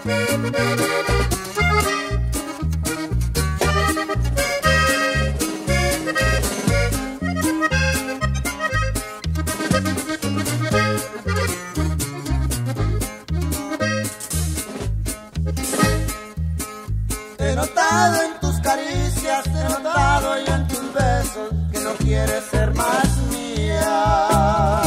He notado en tus caricias, he notado y en tus besos que no quieres ser más mía.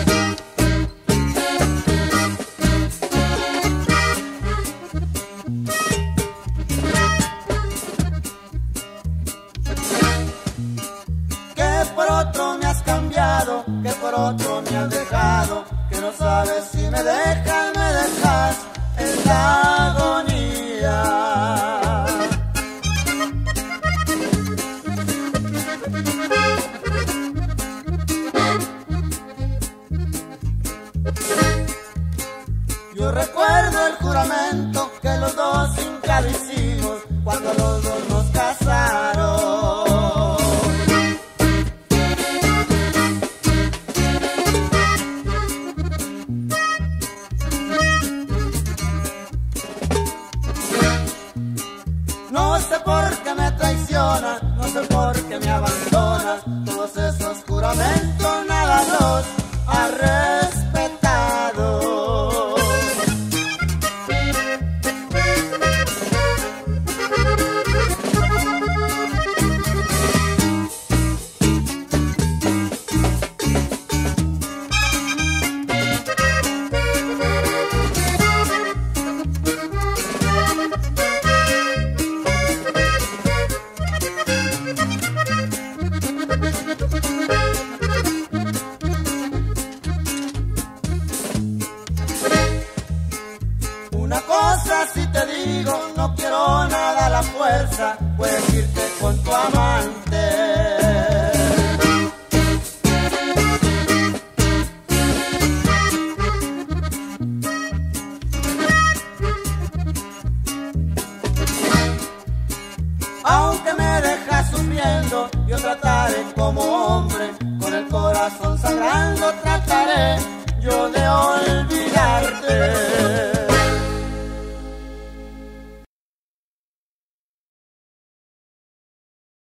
Que por otro me has cambiado, que por otro me has dejado, que no sabes si me dejas en la agonía. Yo recuerdo el juramento que los dos hincados hicimos cuando los dos nos casaron. No sé por qué me traicionas, no sé por qué me abandonas, todos esos juramentos nada los has respetado. Una cosa si te digo, no quiero nada a la fuerza, puedes irte con tu amante. Aunque me dejas sufriendo, yo trataré como hombre, con el corazón sangrando trataré yo de olvidarte.